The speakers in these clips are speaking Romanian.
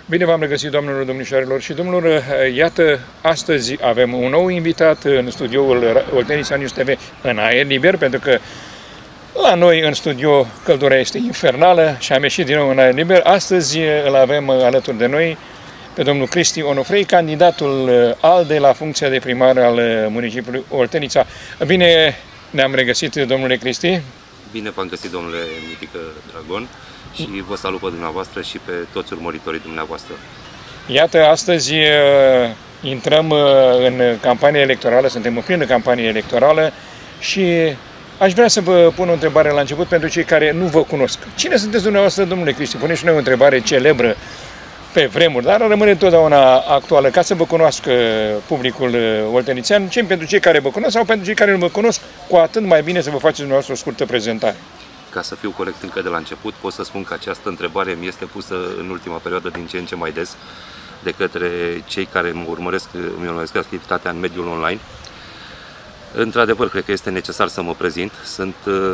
Bine v-am regăsit, doamnelor, domnișoarelor și domnilor. Iată, astăzi avem un nou invitat în studioul Oltenița News TV în aer liber, pentru că la noi în studio căldura este infernală și am ieșit din nou în aer liber. Astăzi îl avem alături de noi pe domnul Cristi Onofrei, candidatul ALDE la funcția de primar al municipiului Oltenița. Bine ne-am regăsit, domnule Cristi. Bine v-am găsit, domnule Mitică Dragon, și vă salut pe dumneavoastră și pe toți urmăritorii dumneavoastră. Iată, astăzi intrăm în campanie electorală, suntem în plină campanie electorală și aș vrea să vă pun o întrebare la început pentru cei care nu vă cunosc. Cine sunteți dumneavoastră, domnule Cristi? Puneți și noi o întrebare celebră pe vremuri, dar rămâne totdeauna actuală, ca să vă cunoască publicul oltenițean, pentru cei care vă cunosc sau pentru cei care nu vă cunosc, cu atât mai bine să vă faceți dumneavoastră o scurtă prezentare. Ca să fiu corect încă de la început, pot să spun că această întrebare mi este pusă în ultima perioadă din ce în ce mai des de către cei care îmi urmăresc activitatea în mediul online. Într-adevăr, cred că este necesar să mă prezint. Sunt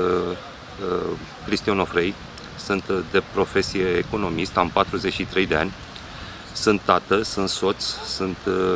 Cristi Onofrei, sunt de profesie economist, am 43 de ani, sunt tată, sunt soț, sunt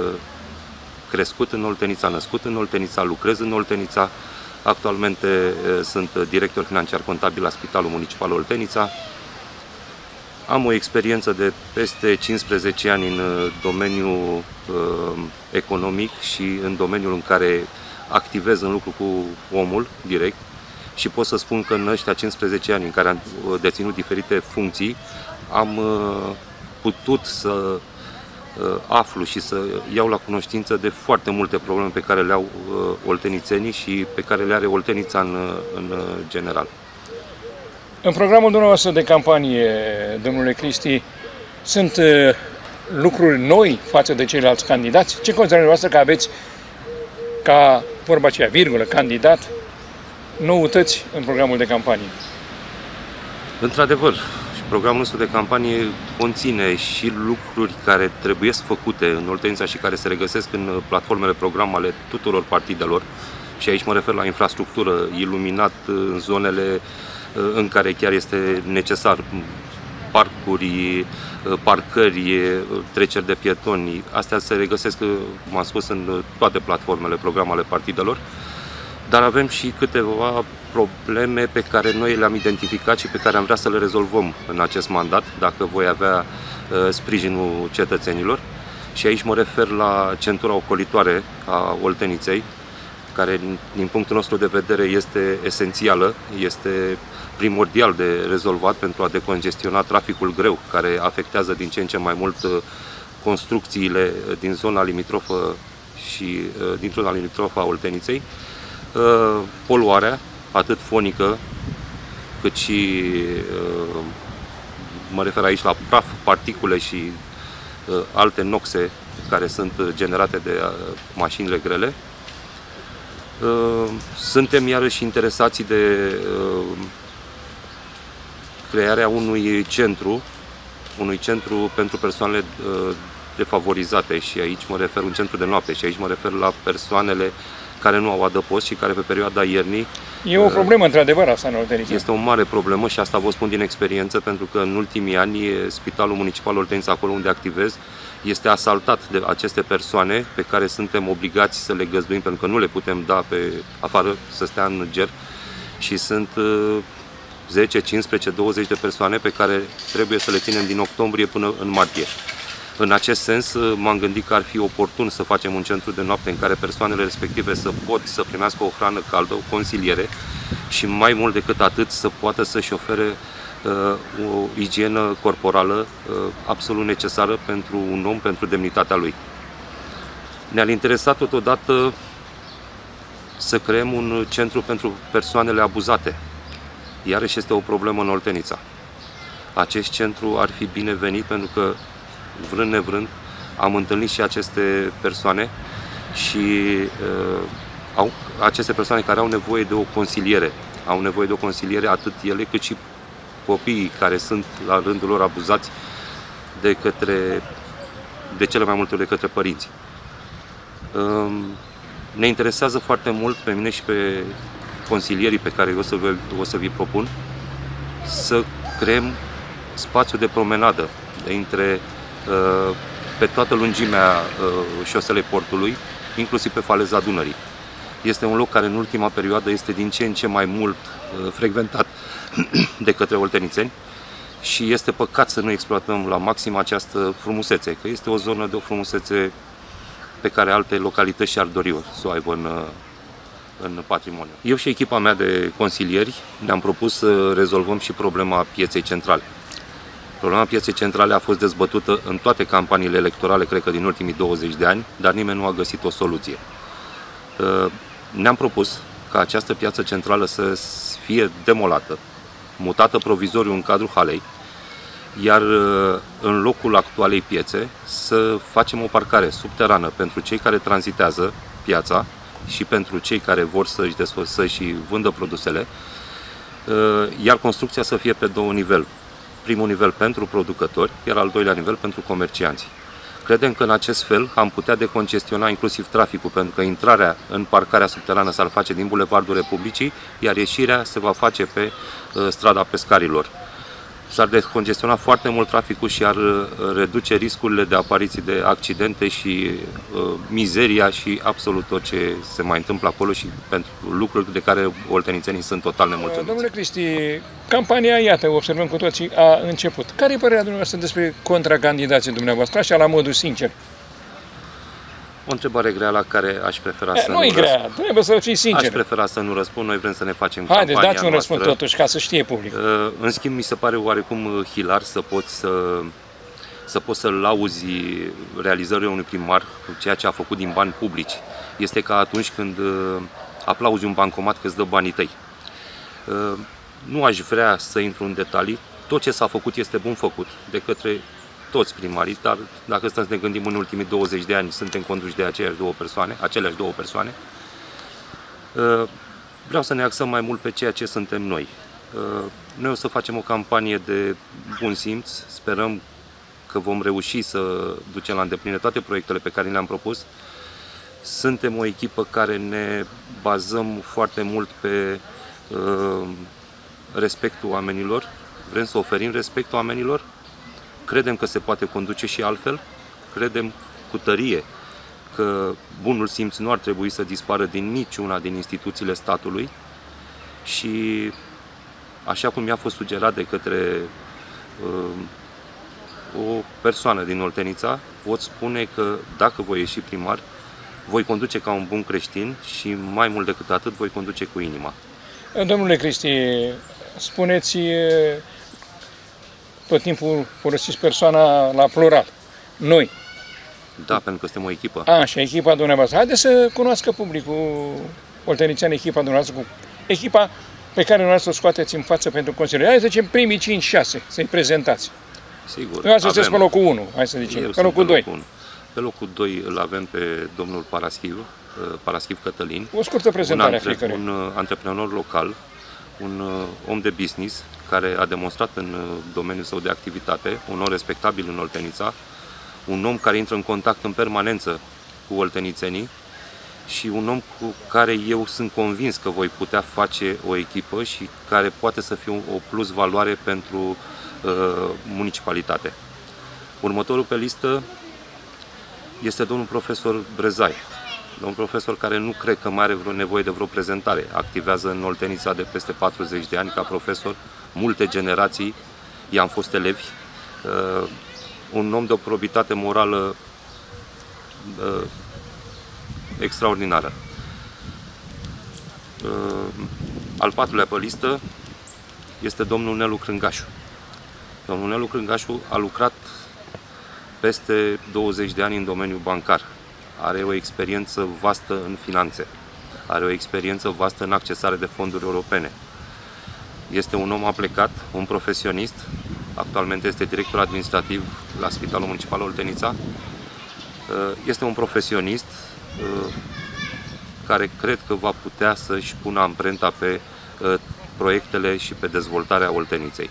crescut în Oltenița, născut în Oltenița, lucrez în Oltenița. Actualmente sunt director financiar contabil la Spitalul Municipal Oltenița. Am o experiență de peste 15 ani în domeniul economic și în domeniul în care activez în lucru cu omul direct și pot să spun că în ăștia 15 ani în care am deținut diferite funcții am putut să aflu și să iau la cunoștință de foarte multe probleme pe care le au oltenițenii și pe care le are Oltenița în general. În programul dumneavoastră de campanie, domnule Cristi, sunt lucruri noi față de ceilalți candidați? Ce considerați dumneavoastră că aveți ca, vorba aceea, virgulă, candidat, noutăți în programul de campanie? Într-adevăr, programul nostru de campanie conține și lucruri care trebuie făcute în Oltenița și care se regăsesc în platformele program ale tuturor partidelor. Și aici mă refer la infrastructură, iluminat în zonele în care chiar este necesar, parcuri, parcări, treceri de pietoni. Astea se regăsesc, cum am spus, în toate platformele program ale partidelor. Dar avem și câteva probleme pe care noi le-am identificat și pe care am vrea să le rezolvăm în acest mandat, dacă voi avea sprijinul cetățenilor. Și aici mă refer la centura ocolitoare a Olteniței, care, din punctul nostru de vedere, este esențială, este primordial de rezolvat pentru a decongestiona traficul greu, care afectează din ce în ce mai mult construcțiile din zona limitrofă și din zona limitrofă a Olteniței. Poluarea, atât fonică, cât și, mă refer aici la praf, particule și alte noxe care sunt generate de mașinile grele. Suntem iarăși interesați de crearea unui centru pentru persoanele defavorizate și aici mă refer un centru de noapte și aici mă refer la persoanele care nu au adăpost și care pe perioada iernii... E o problemă, într-adevăr, asta în Oltenița. Este o mare problemă și asta vă spun din experiență, pentru că în ultimii ani Spitalul Municipal Oltenița, acolo unde activez, este asaltat de aceste persoane pe care suntem obligați să le găzduim, pentru că nu le putem da pe afară să stea în ger și sunt 10, 15, 20 de persoane pe care trebuie să le ținem din octombrie până în martie. În acest sens, m-am gândit că ar fi oportun să facem un centru de noapte în care persoanele respective să primească o hrană caldă, o consiliere și mai mult decât atât să poată să-și ofere o igienă corporală absolut necesară pentru un om, pentru demnitatea lui. Ne-ar interesa totodată să creăm un centru pentru persoanele abuzate. Iarăși este o problemă în Oltenița. Acest centru ar fi binevenit pentru că, vrând nevrând, am întâlnit și aceste persoane și aceste persoane care au nevoie de o consiliere. Au nevoie de o consiliere atât ele cât și copiii care sunt la rândul lor abuzați de cele mai multe ori de către părinți. Ne interesează foarte mult pe mine și pe consilierii pe care o să vi propun să creăm spațiu de promenadă între pe toată lungimea șoselei portului, inclusiv pe faleza Dunării. Este un loc care în ultima perioadă este din ce în ce mai mult frecventat de către oltenițeni și este păcat să nu exploatăm la maxim această frumusețe, că este o zonă de o frumusețe pe care alte localități și-ar dori să o aibă în patrimoniu. Eu și echipa mea de consilieri ne-am propus să rezolvăm și problema pieței centrale. Problema pieței centrale a fost dezbătută în toate campaniile electorale, cred că din ultimii 20 de ani, dar nimeni nu a găsit o soluție. Ne-am propus ca această piață centrală să fie demolată, mutată provizoriu în cadrul halei, iar în locul actualei piețe să facem o parcare subterană pentru cei care tranzitează piața și pentru cei care vor să-și vândă produsele, iar construcția să fie pe două niveluri. Primul nivel pentru producători, iar al doilea nivel pentru comercianți. Credem că în acest fel am putea decongestiona inclusiv traficul, pentru că intrarea în parcarea subterană s-ar face din Bulevardul Republicii, iar ieșirea se va face pe strada Pescarilor. S-ar decongestiona foarte mult traficul și ar reduce riscurile de apariții de accidente și mizeria și absolut tot ce se mai întâmplă acolo și pentru lucruri de care oltenițenii sunt total nemulțumiți. Domnule Cristi, campania, iată, observăm cu toții, a început. Care e părerea dumneavoastră despre contracandidații dumneavoastră, așa la modul sincer? O întrebare grea la care aș prefera să nu răspund. Nu e grea, trebuie să fii sincer. Aș prefera să nu răspund, noi vrem să ne facem campania noastră. Haideți, dați un răspuns totuși, ca să știe public. În schimb, mi se pare oarecum hilar să poți să lauzi realizările unui primar, ceea ce a făcut din bani publici. Este ca atunci când aplauzi un bancomat că îți dă banii tăi. Nu aș vrea să intru în detalii. Tot ce s-a făcut este bun făcut de către toți primarii, dar dacă stăm să ne gândim în ultimii 20 de ani, suntem conduși de aceleași două persoane. Vreau să ne axăm mai mult pe ceea ce suntem noi. Noi o să facem o campanie de bun simț, sperăm că vom reuși să ducem la îndeplinire toate proiectele pe care le-am propus. Suntem o echipă care ne bazăm foarte mult pe respectul oamenilor, vrem să oferim respectul oamenilor. Credem că se poate conduce și altfel, credem cu tărie că bunul simț nu ar trebui să dispară din niciuna din instituțiile statului și, așa cum mi-a fost sugerat de către o persoană din Oltenița, pot spune că dacă voi ieși primar, voi conduce ca un bun creștin și mai mult decât atât voi conduce cu inima. Domnule Cristi, spuneți, tot timpul folosiți persoana la plural. Noi. Da, pentru că suntem o echipă. Și echipa dumneavoastră. Haideți să cunoască publicul oltenițean echipa dumneavoastră, cu echipa pe care dumneavoastră o scoateți în față pentru consiliere. Hai să zicem primii 5-6, să-i prezentați. Sigur. Eu să sunteți pe locul 1, hai să zicem. Pe locul 2. Pe locul 2 îl avem pe domnul Paraschiv Cătălin. O scurtă prezentare a fiecare. Un antreprenor local, un om de business care a demonstrat în domeniul său de activitate, un om respectabil în Oltenița, un om care intră în contact în permanență cu oltenițenii și un om cu care eu sunt convins că voi putea face o echipă și care poate să fie o plus valoare pentru municipalitate. Următorul pe listă este domnul profesor Brezai. Domnul profesor care nu cred că mai are nevoie de vreo prezentare. Activează în Oltenița de peste 40 de ani ca profesor, multe generații, i-am fost elevi. Un om de o probitate morală extraordinară. Al patrulea pe listă este domnul Nelu Crângașu. Domnul Nelu Crângașu a lucrat peste 20 de ani în domeniul bancar. Are o experiență vastă în finanțe. Are o experiență vastă în accesare de fonduri europene. Este un om aplecat, un profesionist. Actualmente este director administrativ la Spitalul Municipal Oltenița. Este un profesionist care cred că va putea să-și pună amprenta pe proiectele și pe dezvoltarea Olteniței.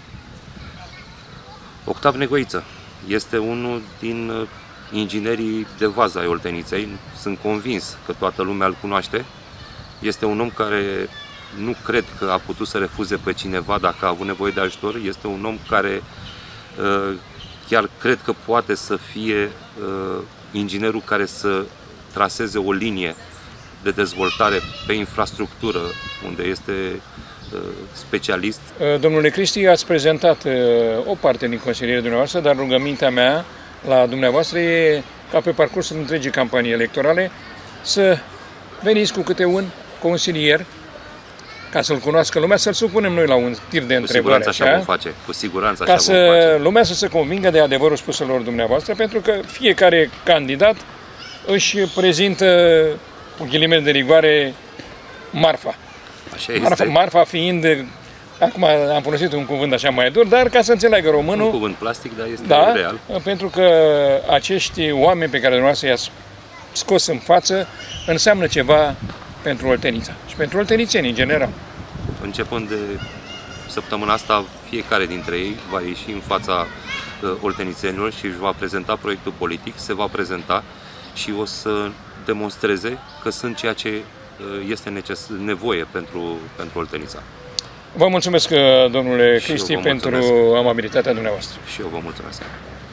Octav Negoiță este unul din inginerii de vază ai Olteniței. Sunt convins că toată lumea îl cunoaște. Este un om care nu cred că a putut să refuze pe cineva dacă a avut nevoie de ajutor. Este un om care chiar cred că poate să fie inginerul care să traseze o linie de dezvoltare pe infrastructură, unde este specialist. Domnule Cristi, ați prezentat o parte din consilierea dumneavoastră, dar rugămintea mea la dumneavoastră e ca pe parcursul întregii campanii electorale să veniți cu câte un consilier ca să-l cunoască lumea, să-l supunem noi la un tir de întrebări. Cu siguranță așa vom face. Cu siguranță așa ca să lumea să se convingă de adevărul spuselor dumneavoastră, pentru că fiecare candidat își prezintă, cu ghilimele de rigoare, marfa. Așa este. Marfa fiind, acum am folosit un cuvânt așa mai dur, dar ca să înțeleagă românul. Un cuvânt plastic, dar este real. Pentru că acești oameni pe care dumneavoastră i-ați scos în față înseamnă ceva pentru Oltenița și pentru oltenițenii în general. Începând de săptămâna asta, fiecare dintre ei va ieși în fața oltenițenilor și își va prezenta proiectul politic, se va prezenta și o să demonstreze că sunt ceea ce este nevoie pentru Oltenița. Vă mulțumesc, domnule Cristi, pentru amabilitatea dumneavoastră. Și eu vă mulțumesc.